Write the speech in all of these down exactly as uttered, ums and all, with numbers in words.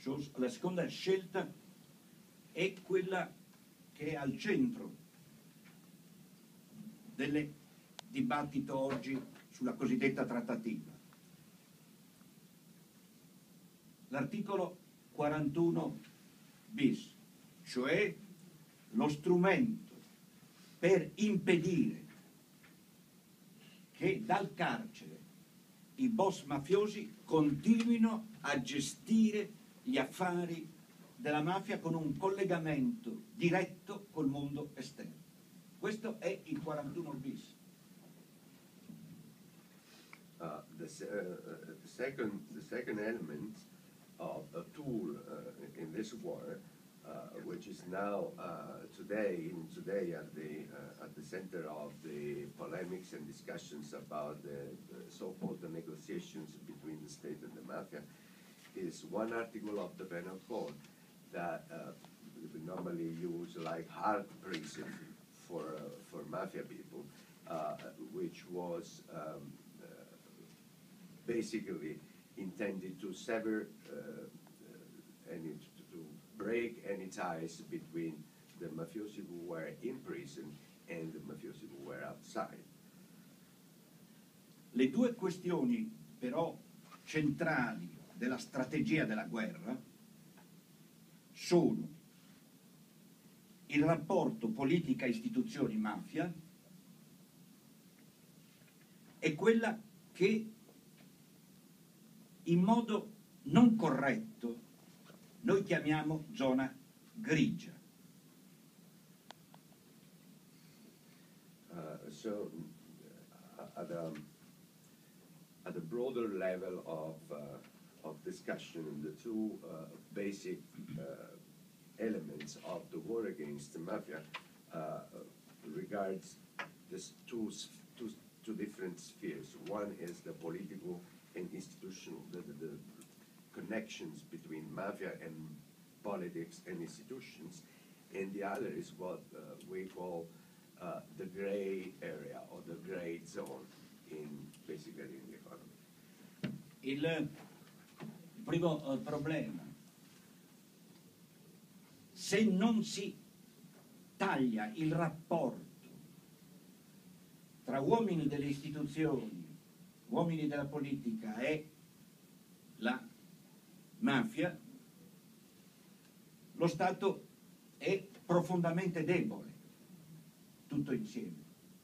la seconda scelta è quella che è al centro del dibattito oggi sulla cosiddetta trattativa. L'articolo quarantuno bis, cioè lo strumento per impedire che dal carcere i boss mafiosi continuino a gestire gli affari della mafia con un collegamento diretto col mondo esterno. Questo è il quarantuno bis. Uh, the, uh, the, second, the second element of a tool uh, in this war, uh, which is now uh, today, in today at the uh, at the center of the polemics and discussions about the, the so-called negotiations between the state and the mafia, is one article of the penal code that uh, we normally use like hard prison for uh, for mafia people, uh, which was um, basically intended to sever uh, uh, any, to, to break any ties between the mafiosi who were in prison and the mafiosi who were outside. Le due questioni però centrali della strategia della guerra sono il rapporto politica-istituzioni-mafia e quella che in modo non corretto noi chiamiamo zona grigia. Uh, so, uh, at, a, at a broader level of, uh, of discussion, the two uh, basic uh, elements of the war against the mafia uh, regards this two, two, two different spheres. One is the political and institutional, the, the, the connections between mafia and politics and institutions, and the other is what uh, we call uh, the gray area or the gray zone in basically in the economy. Il primo uh, problema, se non si taglia il rapporto tra uomini delle istituzioni, uomini della politica e la mafia, lo Stato è profondamente debole, tutto insieme.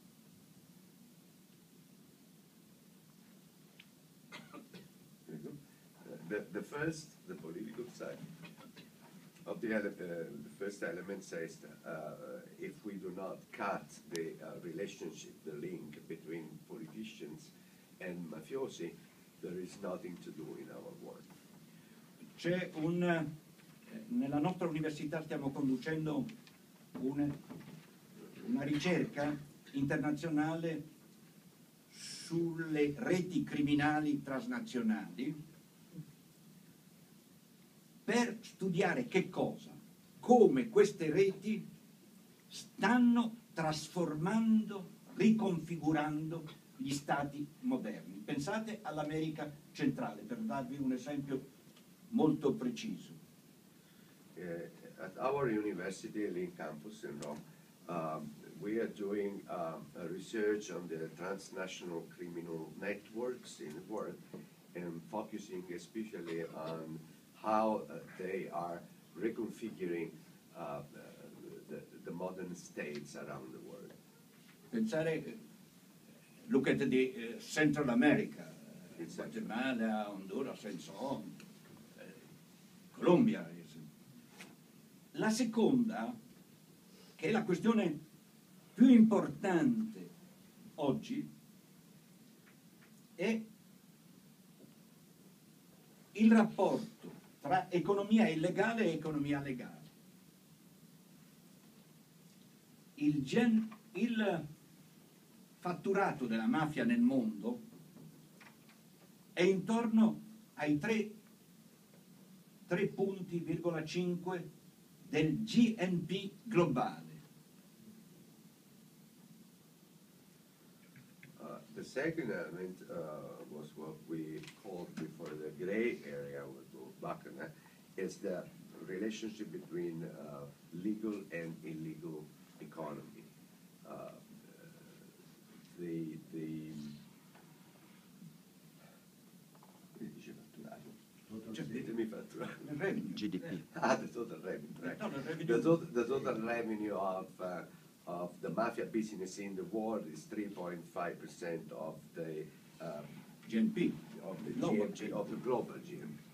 The, the first, the political side of the, ele uh, the first element says that uh, if we do not cut the uh, relationship, the link between politicians and mafiosi, there is nothing to do in our work. C'è un, eh, nella nostra università stiamo conducendo un, una ricerca internazionale sulle reti criminali transnazionali per studiare che cosa, come queste reti stanno trasformando, riconfigurando gli stati moderni. Pensate all'America centrale, per darvi un esempio molto preciso. Uh, at our university, Link Campus in Rome, um, we are doing um, a research on the transnational criminal networks in the world and focusing especially on how uh, they are reconfiguring uh, the, the modern states around the world. Pensare, look at the uh, Central America, uh, Guatemala, Honduras, and so on, uh, Colombia. La seconda, che è la questione più importante oggi, è il rapporto tra economia illegale e economia legale. Il, gen, il fatturato della mafia nel mondo è intorno ai tre punti virgola cinque del G N P globale. Uh, the second element uh, was what we called before the gray area, with Bakana, is the relationship between uh, legal and illegal economy. Uh, the the come dice fatturato? Cioè, Ditemi fatturato. il revenue. G D P. Ah, the total revenue. Right. No, the revenue. The total, the total revenue of uh, of the mafia business in the world is three point five percent of the um, G N P. of the Global G N P, of the global G N P.